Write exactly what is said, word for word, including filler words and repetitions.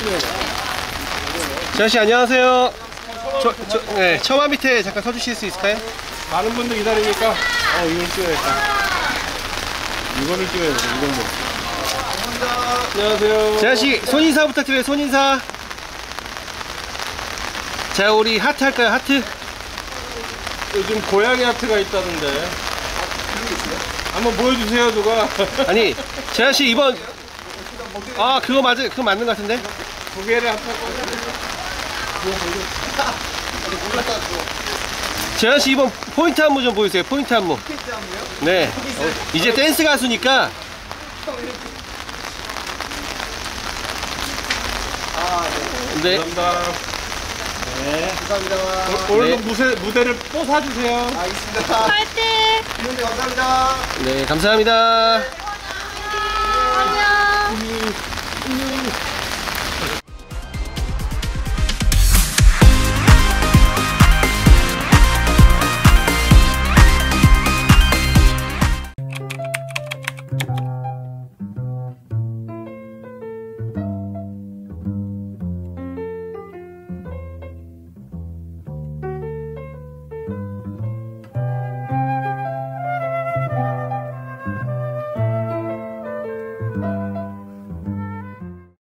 재환씨 안녕하세요. 저, 저, 네, 처마 밑에 잠깐 서주실 수 있을까요? 많은 분들 기다리니까 어 이걸 찍어야겠다. 이거를 찍어야 돼. 이걸로. 안녕하세요. 재환씨 손인사 부탁드려요. 손인사. 자, 우리 하트 할까요? 하트? 요즘 고양이 하트가 있다던데. 한번 보여주세요, 누가. 아니, 재환씨 이번 아 그거 맞을 그거 맞는 것 같은데? 두 개를 합하고. 재환씨 이번 포인트 안무 좀 보여주세요. 포인트 안무. 네. 이제 댄스 가수니까. 네. 감사합니다. 네, 감사합니다. 오늘도 네. 무대, 무대를 또 사주세요. 알겠습니다. 파이팅! 이런데 감사합니다. 네, 감사합니다. 안녕.